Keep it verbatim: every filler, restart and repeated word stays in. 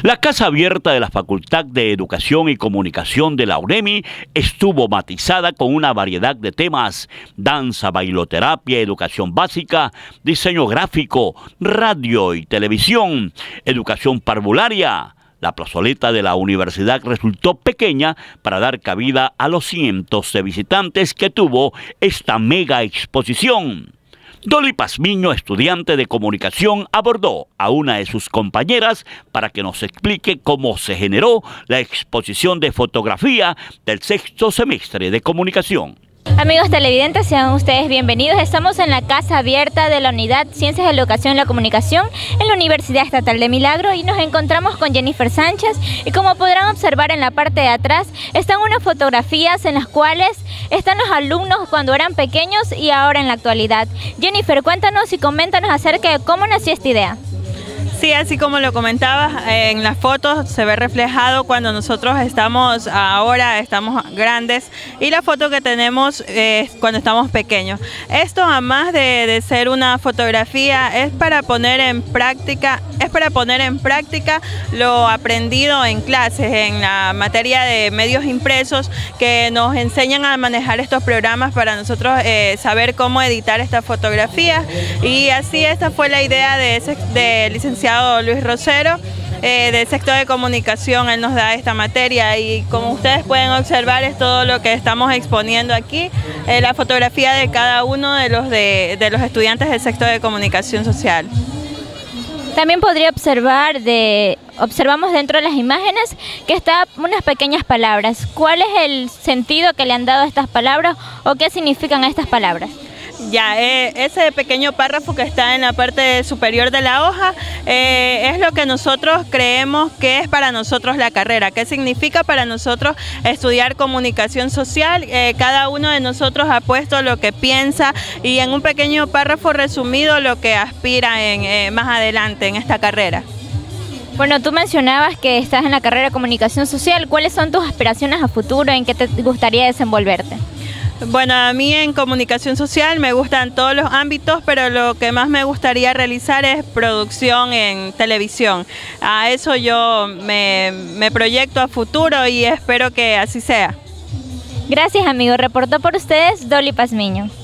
La Casa Abierta de la Facultad de Educación y Comunicación de la UNEMI estuvo matizada con una variedad de temas: danza, bailoterapia, educación básica, diseño gráfico, radio y televisión, educación parvularia. La plazoleta de la universidad resultó pequeña para dar cabida a los cientos de visitantes que tuvo esta mega exposición. Dolly Pazmiño, estudiante de comunicación, abordó a una de sus compañeras para que nos explique cómo se generó la exposición de fotografía del sexto semestre de comunicación. Amigos televidentes, sean ustedes bienvenidos. Estamos en la Casa Abierta de la Unidad Ciencias de la Educación y la Comunicación en la Universidad Estatal de Milagro y nos encontramos con Jennifer Sánchez, y como podrán observar en la parte de atrás están unas fotografías en las cuales están los alumnos cuando eran pequeños y ahora en la actualidad. Jennifer, cuéntanos y coméntanos acerca de cómo nació esta idea. Sí, así como lo comentabas, en las fotos se ve reflejado cuando nosotros estamos ahora, estamos grandes, y la foto que tenemos es cuando estamos pequeños. Esto, además de, de ser una fotografía, es para poner en práctica, es para poner en práctica lo aprendido en clases, en la materia de medios impresos, que nos enseñan a manejar estos programas para nosotros eh, saber cómo editar estas fotografías. Y así esta fue la idea de ese de licenciado Luis Rosero, eh, del sexto de comunicación. Él nos da esta materia y como ustedes pueden observar es todo lo que estamos exponiendo aquí, eh, la fotografía de cada uno de los, de, de los estudiantes del sexto de comunicación social. También podría observar, de, observamos dentro de las imágenes que están unas pequeñas palabras. ¿Cuál es el sentido que le han dado a estas palabras o qué significan estas palabras? Ya, eh, ese pequeño párrafo que está en la parte superior de la hoja eh, es lo que nosotros creemos que es para nosotros la carrera, qué significa para nosotros estudiar comunicación social. Eh, cada uno de nosotros ha puesto lo que piensa y en un pequeño párrafo resumido lo que aspira en, eh, más adelante en esta carrera. Bueno, tú mencionabas que estás en la carrera de comunicación social. ¿Cuáles son tus aspiraciones a futuro? ¿En qué te gustaría desenvolverte? Bueno, a mí en comunicación social me gustan todos los ámbitos, pero lo que más me gustaría realizar es producción en televisión. A eso yo me, me proyecto a futuro y espero que así sea. Gracias, amigo. Reportó por ustedes Dolly Pazmiño.